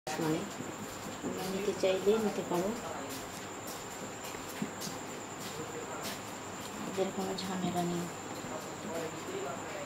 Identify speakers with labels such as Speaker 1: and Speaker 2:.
Speaker 1: মানে তোমরা নিতে চাইলে নিতে পারো, এদের কোনো ঝামেলা নেই।